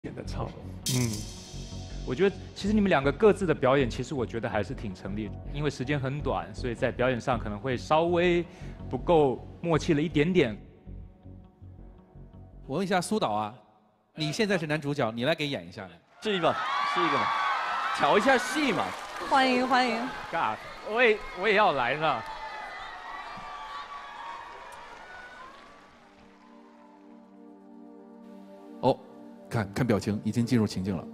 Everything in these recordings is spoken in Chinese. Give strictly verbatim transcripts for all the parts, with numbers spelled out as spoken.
点的唱。 嗯，我觉得其实你们两个各自的表演，其实我觉得还是挺成立的，因为时间很短，所以在表演上可能会稍微不够默契了一点点。 我问一下苏导啊，你现在是男主角，你来给演一下。 试一个，试一个嘛，调一下戏嘛。 欢迎欢迎。 God， 我也我也要来了。 哦，看看表情，已经进入情境了。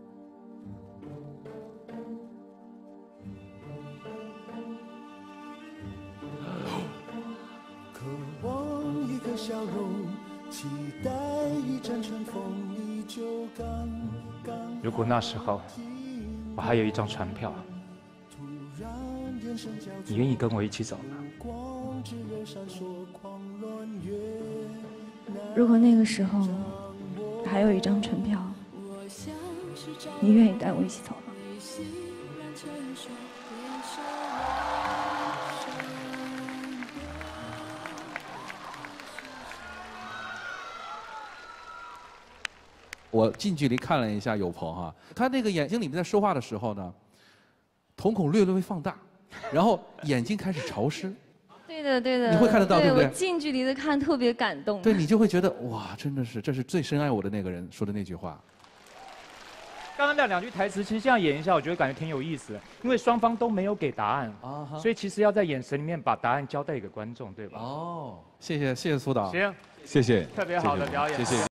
渴望一个笑容，期待一阵春风，依旧刚刚。 如果那时候我还有一张船票，你愿意跟我一起走吗？ 如果那个时候还有一张船票，你愿意带我一起走吗？ 我近距离看了一下有朋哈，他那个眼睛里面在说话的时候呢，瞳孔略略放大，然后眼睛开始潮湿。 对的，对的。 你会看得到，对不对？ 我近距离的看特别感动。 对，你就会觉得哇，真的是，这是最深爱我的那个人说的那句话。 刚刚那两句台词，其实这样演一下，我觉得感觉挺有意思的，因为双方都没有给答案，啊、所以其实要在眼神里面把答案交代给观众，对吧？ 哦，谢谢谢谢苏导， 行， 谢谢， 特别好的表演， 谢谢。